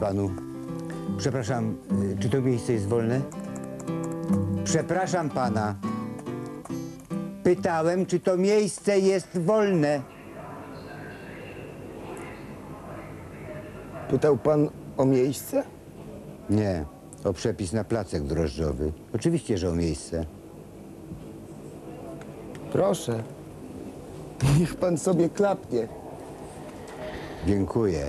panu. Przepraszam, czy to miejsce jest wolne? Przepraszam pana. Pytałem, czy to miejsce jest wolne. Pytał pan o miejsce? Nie, o przepis na placek drożdżowy. Oczywiście, że o miejsce. Proszę. Niech pan sobie klapnie. Dziękuję.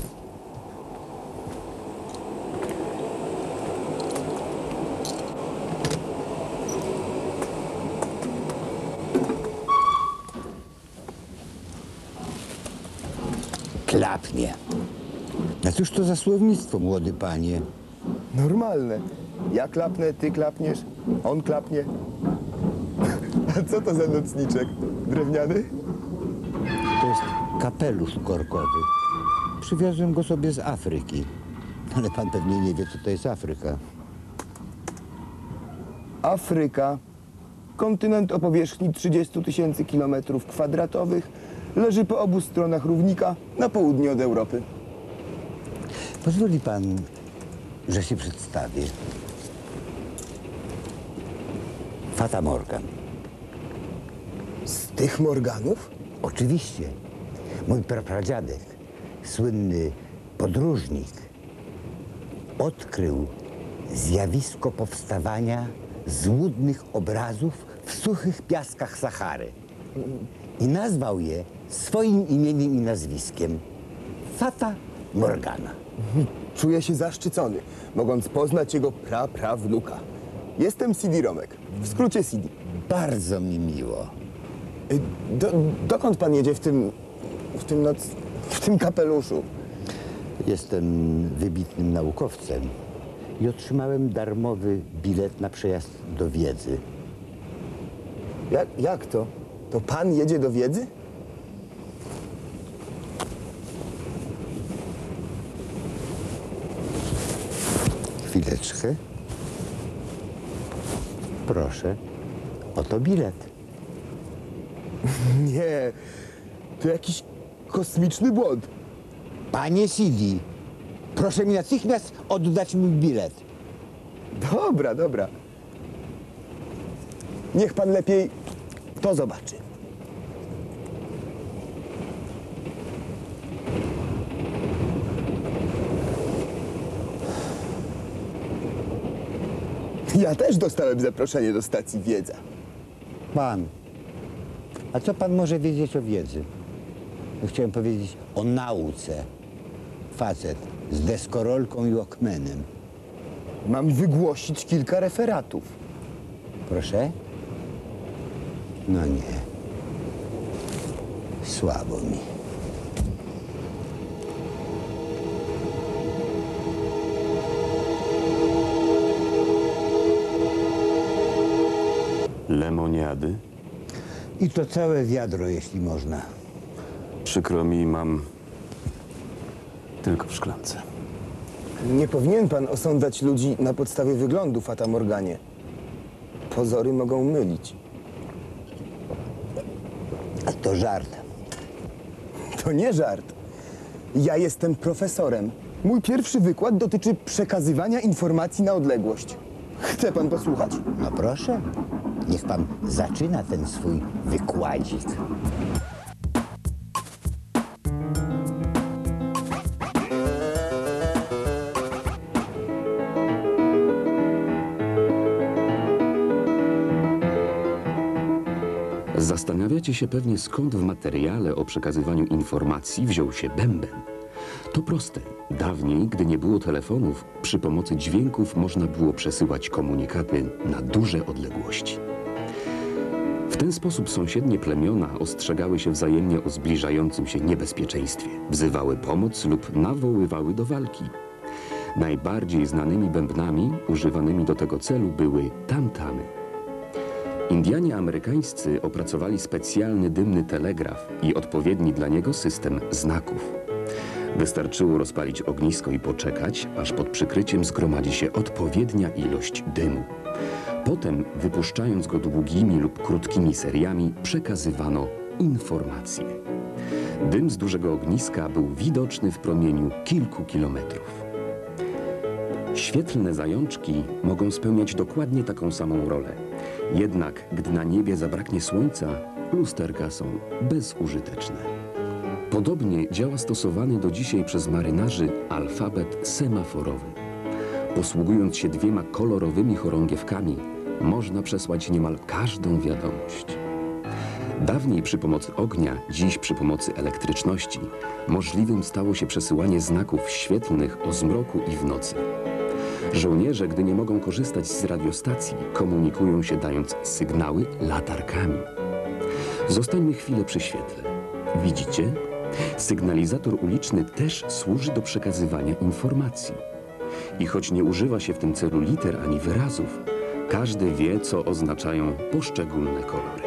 Klapnie. A cóż to za słownictwo, młody panie? Normalne. Ja klapnę, ty klapniesz, on klapnie. A co to za nocniczek? Drewniany? To jest kapelusz korkowy. Przywiozłem go sobie z Afryki. Ale pan pewnie nie wie, co to jest Afryka. Afryka. Kontynent o powierzchni 30 000 kilometrów kwadratowych. Leży po obu stronach równika na południe od Europy. Pozwoli pan, że się przedstawię. Fata Morgan. Z tych Morganów? Oczywiście. Mój prapradziadek, słynny podróżnik, odkrył zjawisko powstawania złudnych obrazów w suchych piaskach Sahary i nazwał je swoim imieniem i nazwiskiem. Fata Morgana. Czuję się zaszczycony, mogąc poznać jego prawnuka. Jestem Sidi Romek, w skrócie Sidi. Bardzo mi miło. Dokąd pan jedzie w tym kapeluszu? Jestem wybitnym naukowcem i otrzymałem darmowy bilet na przejazd do wiedzy. Jak to? To pan jedzie do wiedzy? Chwileczkę. Proszę, oto bilet. Nie, to jakiś kosmiczny błąd. Panie Sidi, proszę mi natychmiast oddać mój bilet. Dobra. Niech pan lepiej to zobaczy. Ja też dostałem zaproszenie do stacji Wiedza. Pan, a co pan może wiedzieć o wiedzy? No, chciałem powiedzieć o nauce. Facet z deskorolką i okmenem. Mam wygłosić kilka referatów. Proszę? No nie. Słabo mi. Lemoniady? I to całe wiadro, jeśli można. Przykro mi, mam tylko w szklance. Nie powinien pan osądzać ludzi na podstawie wyglądu, Fata Morganie. Pozory mogą mylić. A to żart. To nie żart. Ja jestem profesorem. Mój pierwszy wykład dotyczy przekazywania informacji na odległość. Chce pan posłuchać? No proszę, niech pan zaczyna ten swój wykładzik. Zastanawiacie się pewnie, skąd w materiale o przekazywaniu informacji wziął się bęben. To proste. Dawniej, gdy nie było telefonów, przy pomocy dźwięków można było przesyłać komunikaty na duże odległości. W ten sposób sąsiednie plemiona ostrzegały się wzajemnie o zbliżającym się niebezpieczeństwie, wzywały pomoc lub nawoływały do walki. Najbardziej znanymi bębnami używanymi do tego celu były tamtamy. Indianie amerykańscy opracowali specjalny dymny telegraf i odpowiedni dla niego system znaków. Wystarczyło rozpalić ognisko i poczekać, aż pod przykryciem zgromadzi się odpowiednia ilość dymu. Potem, wypuszczając go długimi lub krótkimi seriami, przekazywano informacje. Dym z dużego ogniska był widoczny w promieniu kilku kilometrów. Świetlne zajączki mogą spełniać dokładnie taką samą rolę. Jednak gdy na niebie zabraknie słońca, lusterka są bezużyteczne. Podobnie działa stosowany do dzisiaj przez marynarzy alfabet semaforowy. Posługując się 2 kolorowymi chorągiewkami, można przesłać niemal każdą wiadomość. Dawniej przy pomocy ognia, dziś przy pomocy elektryczności, możliwym stało się przesyłanie znaków świetlnych o zmroku i w nocy. Żołnierze, gdy nie mogą korzystać z radiostacji, komunikują się dając sygnały latarkami. Zostańmy chwilę przy świetle. Widzicie? Sygnalizator uliczny też służy do przekazywania informacji. I choć nie używa się w tym celu liter ani wyrazów, każdy wie, co oznaczają poszczególne kolory.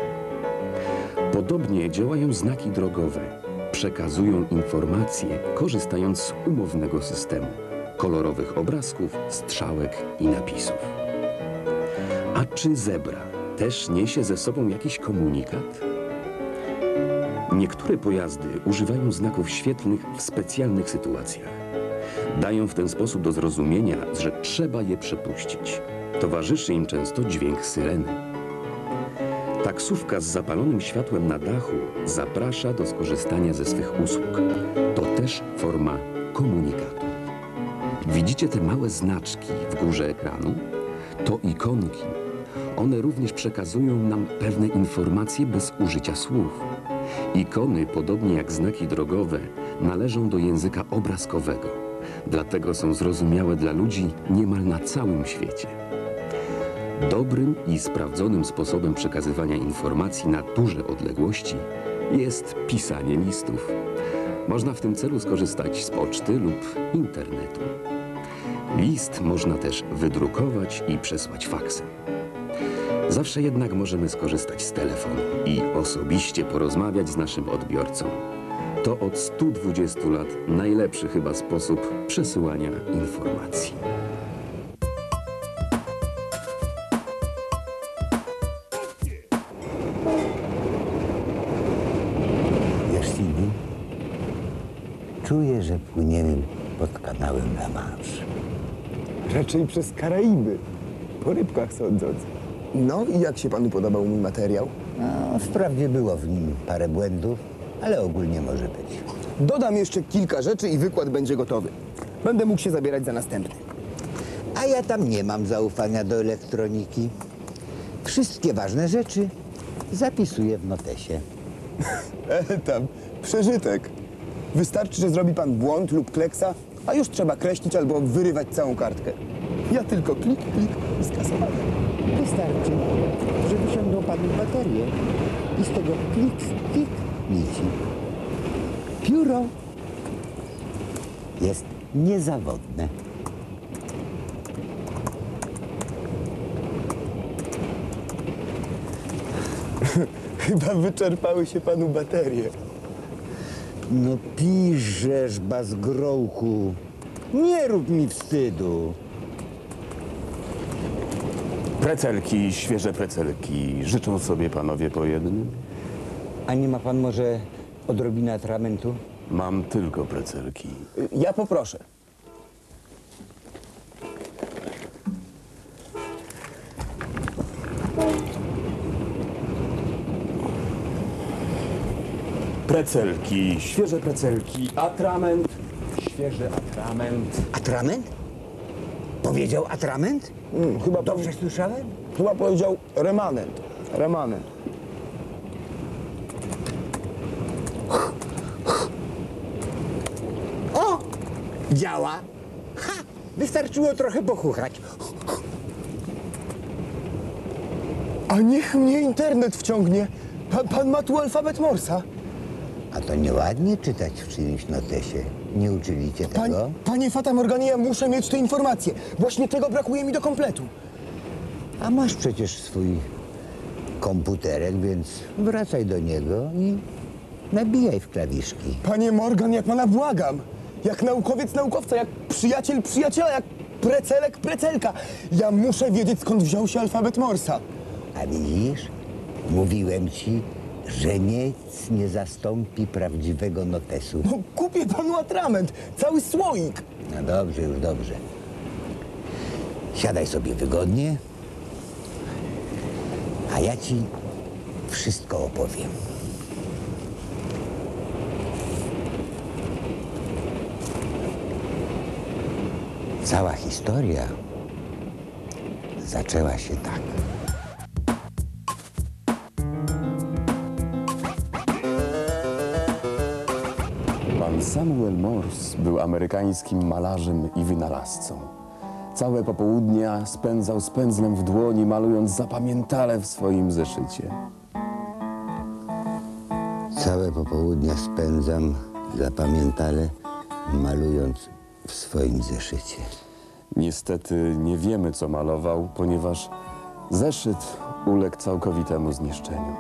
Podobnie działają znaki drogowe. Przekazują informacje, korzystając z umownego systemu, kolorowych obrazków, strzałek i napisów. A czy zebra też niesie ze sobą jakiś komunikat? Niektóre pojazdy używają znaków świetlnych w specjalnych sytuacjach. Dają w ten sposób do zrozumienia, że trzeba je przepuścić. Towarzyszy im często dźwięk syreny. Taksówka z zapalonym światłem na dachu zaprasza do skorzystania ze swych usług. To też forma komunikatu. Widzicie te małe znaczki w górze ekranu? To ikonki. One również przekazują nam pewne informacje bez użycia słów. Ikony, podobnie jak znaki drogowe, należą do języka obrazkowego. Dlatego są zrozumiałe dla ludzi niemal na całym świecie. Dobrym i sprawdzonym sposobem przekazywania informacji na duże odległości jest pisanie listów. Można w tym celu skorzystać z poczty lub internetu. List można też wydrukować i przesłać faksem. Zawsze jednak możemy skorzystać z telefonu i osobiście porozmawiać z naszym odbiorcą. To od 120 lat najlepszy chyba sposób przesyłania informacji. Wiesz, Cindy, czuję, że płyniemy pod kanałem La Manche. Raczej przez Karaiby, po rybkach sądząc. No i jak się panu podobał mój materiał? No, wprawdzie było w nim parę błędów, ale ogólnie może być. Dodam jeszcze kilka rzeczy i wykład będzie gotowy. Będę mógł się zabierać za następny. A ja tam nie mam zaufania do elektroniki. Wszystkie ważne rzeczy zapisuję w notesie. Tam, przeżytek. Wystarczy, że zrobi pan błąd lub kleksa, a już trzeba kreślić albo wyrywać całą kartkę. Ja tylko klik, klik i skasowane. Wystarczy, że wyciągną panu baterię i z tego klik, klik lici. Pióro jest niezawodne. Chyba wyczerpały się panu baterie. No piszesz, bazgrołku. Nie rób mi wstydu. Precelki, świeże precelki. Życzą sobie panowie po jednym? A nie ma pan może odrobiny atramentu? Mam tylko precelki. Ja poproszę. Precelki, świeże precelki, atrament, świeży atrament. Atrament? Powiedział atrament? Chyba Dobrze słyszałem? Chyba powiedział remanent. Remanent. O! Działa! Ha! Wystarczyło trochę pochuchać. A niech mnie internet wciągnie. Pan ma tu alfabet Morsa. A to nieładnie czytać w czyimś notesie. Nie uczyli cię tego? Panie Fata Morganie, ja muszę mieć te informacje. Właśnie tego brakuje mi do kompletu. A masz przecież swój komputerek, więc wracaj do niego i nabijaj w klawiszki. Panie Morgan, jak pana błagam. Jak naukowiec naukowca, jak przyjaciel przyjaciela, jak precelek precelka. Ja muszę wiedzieć, skąd wziął się alfabet Morsa. A widzisz? Mówiłem ci, że nic nie zastąpi prawdziwego notesu. No, kupię panu atrament. Cały słoik. No dobrze, już dobrze. Siadaj sobie wygodnie, a ja ci wszystko opowiem. Cała historia zaczęła się tak. Pan Samuel Morse był amerykańskim malarzem i wynalazcą. Całe popołudnia spędzał z pędzlem w dłoni, malując zapamiętale w swoim zeszycie. Całe popołudnia spędzam zapamiętale, malując w swoim zeszycie. Niestety nie wiemy, co malował, ponieważ zeszyt uległ całkowitemu zniszczeniu.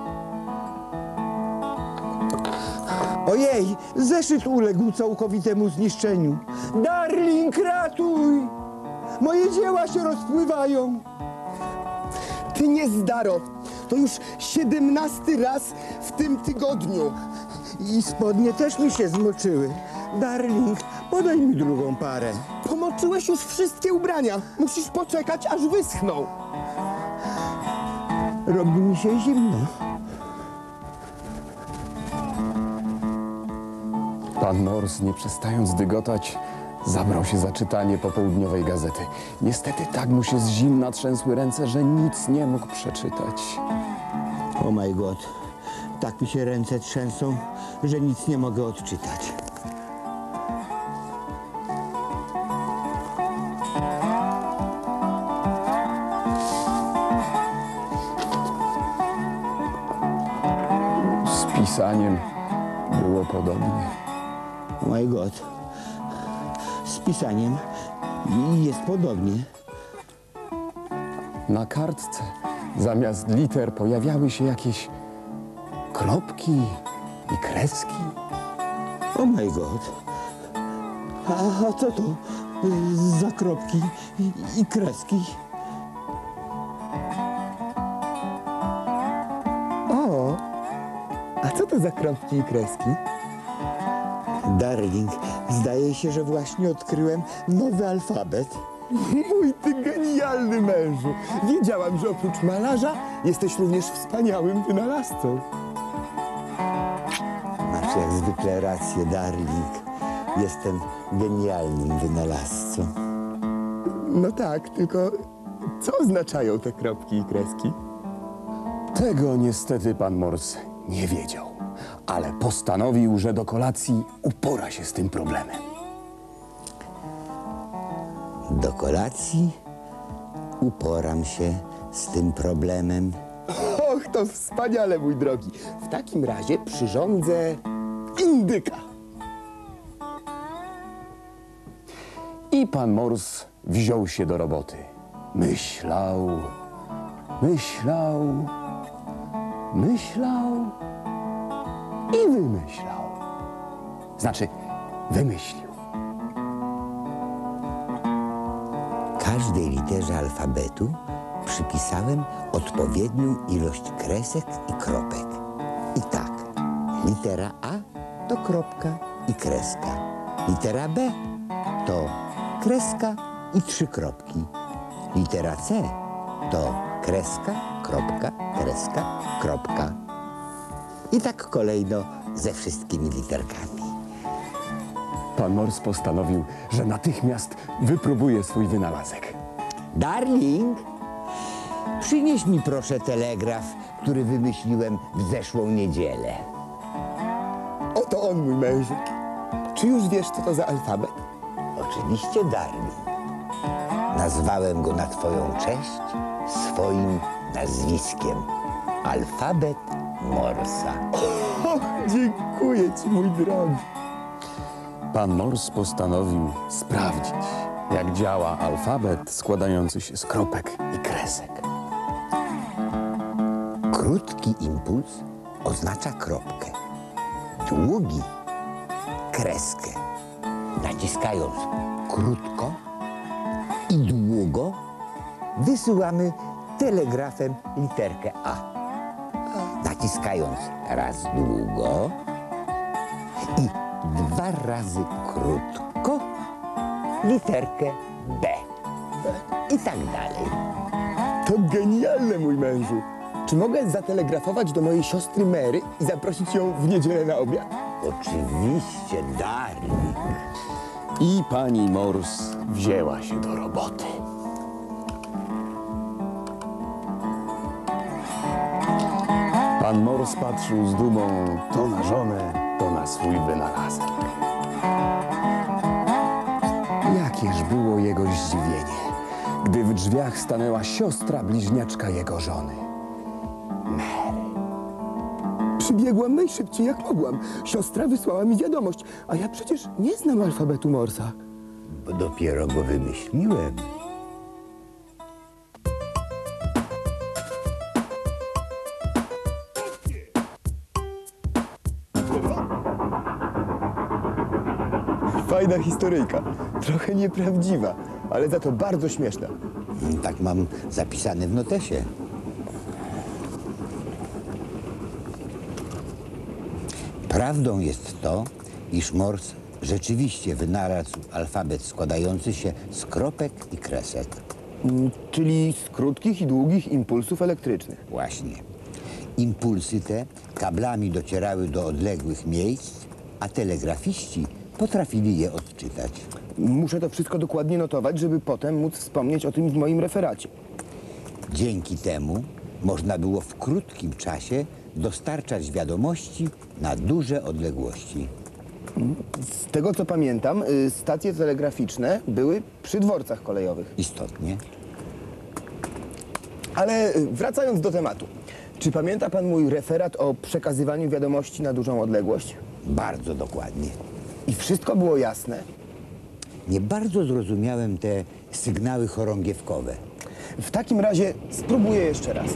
Ojej, zeszyt uległ całkowitemu zniszczeniu. Darling, ratuj! Moje dzieła się rozpływają. Ty niezdaro, to już 17 raz w tym tygodniu. I spodnie też mi się zmoczyły. Darling, podaj mi drugą parę. Pomoczyłeś już wszystkie ubrania. Musisz poczekać, aż wyschną. Robi mi się zimno. Pan Morse, nie przestając dygotać, zabrał się za czytanie popołudniowej gazety. Niestety tak mu się z zimna trzęsły ręce, że nic nie mógł przeczytać. Oh my God, tak mi się ręce trzęsą, że nic nie mogę odczytać. Z pisaniem było podobnie. Oh my God, z pisaniem jest podobnie. Na kartce zamiast liter pojawiały się jakieś kropki i kreski. Oh my God, a co to za kropki i kreski? O, a co to za kropki i kreski? Darling, zdaje się, że właśnie odkryłem nowy alfabet. Mój ty genialny mężu! Wiedziałam, że oprócz malarza jesteś również wspaniałym wynalazcą. Masz jak zwykle rację, darling. Jestem genialnym wynalazcą. No tak, tylko co oznaczają te kropki i kreski? Tego niestety pan Morse nie wiedział, ale postanowił, że do kolacji upora się z tym problemem. Do kolacji uporam się z tym problemem. Och, to wspaniale, mój drogi. W takim razie przyrządzę indyka. I pan Morse wziął się do roboty. Myślał, myślał, myślał i wymyślał. Znaczy, wymyślił. Każdej literze alfabetu przypisałem odpowiednią ilość kresek i kropek. I tak, litera A to kropka i kreska. Litera B to kreska i 3 kropki. Litera C to kreska, kropka, kreska, kropka. I tak kolejno ze wszystkimi literkami. Pan Morse postanowił, że natychmiast wypróbuje swój wynalazek. Darling, przynieś mi proszę telegraf, który wymyśliłem w zeszłą niedzielę. Oto on, mój mężu. Czy już wiesz, co to za alfabet? Oczywiście, darling. Nazwałem go na twoją cześć swoim nazwiskiem. Alfabet Morsa. Och, dziękuję ci, mój drogi. Pan Morse postanowił sprawdzić, jak działa alfabet składający się z kropek i kresek. Krótki impuls oznacza kropkę. Długi kreskę. Naciskając krótko i długo wysyłamy telegrafem literkę A. Naciskając raz długo i 2 razy krótko literkę B. i tak dalej. To genialne, mój mężu. Czy mogę zatelegrafować do mojej siostry Mary i zaprosić ją w niedzielę na obiad? Oczywiście, Darling. I pani Morse wzięła się do roboty. Pan Morse patrzył z dumą to na żonę, to na swój wynalazek. Jakież było jego zdziwienie, gdy w drzwiach stanęła siostra bliźniaczka jego żony. Przybiegłam najszybciej jak mogłam. Siostra wysłała mi wiadomość, a ja przecież nie znam alfabetu Morsa. Bo dopiero go wymyśliłem. Fajna historyjka. Trochę nieprawdziwa, ale za to bardzo śmieszna. Tak mam zapisane w notesie. Prawdą jest to, iż Morse rzeczywiście wynalazł alfabet składający się z kropek i kresek. Czyli z krótkich i długich impulsów elektrycznych. Właśnie. Impulsy te kablami docierały do odległych miejsc, a telegrafiści potrafili je odczytać. Muszę to wszystko dokładnie notować, żeby potem móc wspomnieć o tym w moim referacie. Dzięki temu można było w krótkim czasie dostarczać wiadomości na duże odległości. Z tego co pamiętam, stacje telegraficzne były przy dworcach kolejowych. Istotnie. Ale wracając do tematu. Czy pamięta pan mój referat o przekazywaniu wiadomości na dużą odległość? Bardzo dokładnie. I wszystko było jasne? Nie bardzo zrozumiałem te sygnały chorągiewkowe. W takim razie spróbuję jeszcze raz.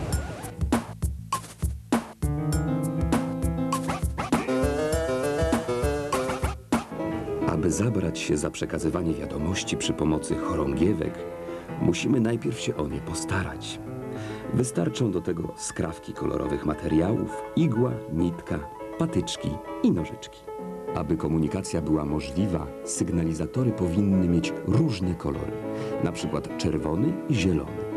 Aby zabrać się za przekazywanie wiadomości przy pomocy chorągiewek, musimy najpierw się o nie postarać. Wystarczą do tego skrawki kolorowych materiałów, igła, nitka, patyczki i nożyczki. Aby komunikacja była możliwa, sygnalizatory powinny mieć różne kolory, na przykład czerwony i zielony.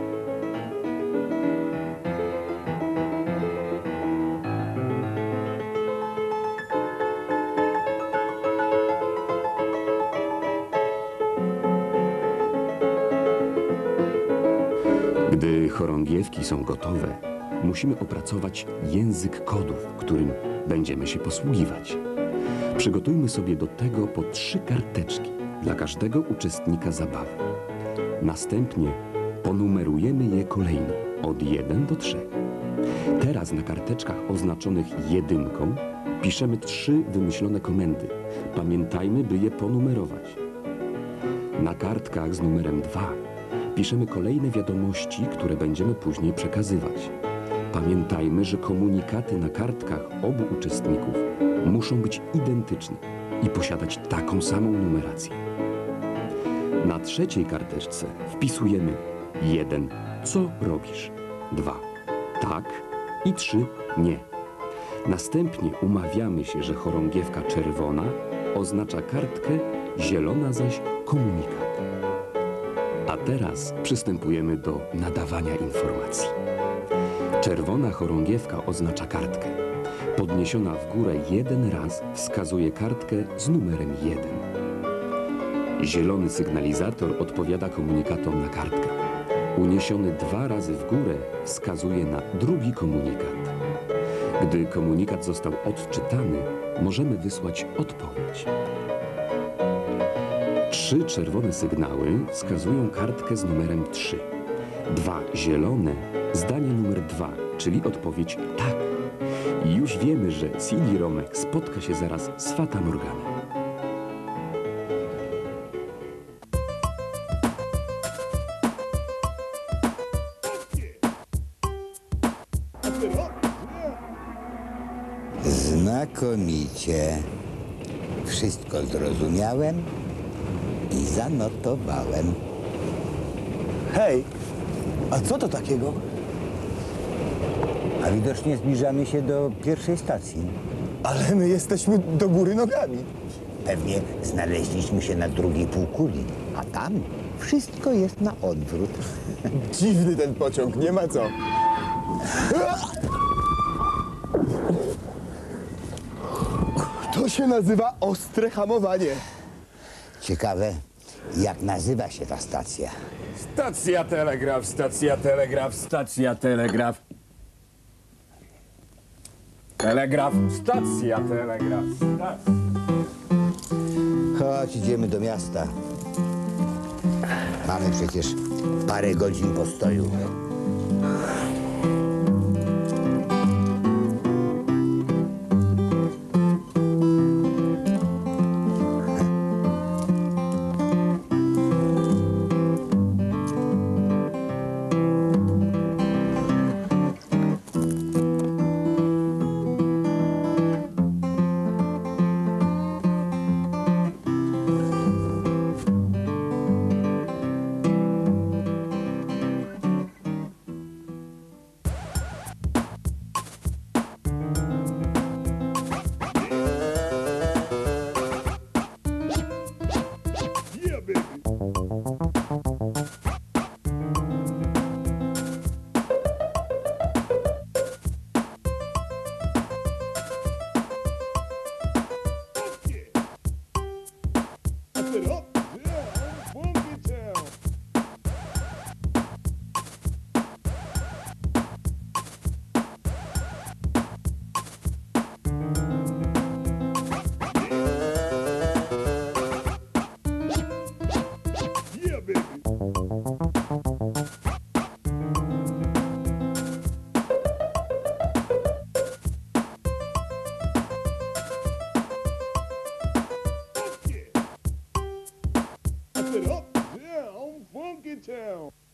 Gdy chorągiewki są gotowe, musimy opracować język kodów, którym będziemy się posługiwać. Przygotujmy sobie do tego po 3 karteczki dla każdego uczestnika zabawy. Następnie ponumerujemy je kolejno od 1 do 3. Teraz na karteczkach oznaczonych 1 piszemy 3 wymyślone komendy. Pamiętajmy, by je ponumerować. Na kartkach z numerem 2 piszemy kolejne wiadomości, które będziemy później przekazywać. Pamiętajmy, że komunikaty na kartkach obu uczestników muszą być identyczne i posiadać taką samą numerację. Na 3. karteczce wpisujemy 1. Co robisz? 2. Tak i 3. Nie. Następnie umawiamy się, że chorągiewka czerwona oznacza kartkę, zielona zaś komunikat. A teraz przystępujemy do nadawania informacji. Czerwona chorągiewka oznacza kartkę. Podniesiona w górę 1 raz wskazuje kartkę z numerem 1. Zielony sygnalizator odpowiada komunikatom na kartkę. Uniesiony 2 razy w górę wskazuje na drugi komunikat. Gdy komunikat został odczytany, możemy wysłać odpowiedź. 3 czerwone sygnały wskazują kartkę z numerem 3. 2 zielone zdanie numer 2, czyli odpowiedź tak. I już wiemy, że CD-Romek spotka się zaraz z Fata Morganem. Znakomicie. Wszystko zrozumiałem i zanotowałem. Hej, a co to takiego? A widocznie zbliżamy się do pierwszej stacji. Ale my jesteśmy do góry nogami. Pewnie znaleźliśmy się na drugiej półkuli, a tam wszystko jest na odwrót. Dziwny ten pociąg, nie ma co. To się nazywa ostre hamowanie. Ciekawe, jak nazywa się ta stacja. Stacja telegraf, stacja telegraf, stacja telegraf. Telegraf, stacja telegraf, stacja. Chodź, idziemy do miasta. Mamy przecież parę godzin postoju. Up, yeah, on Funky Town.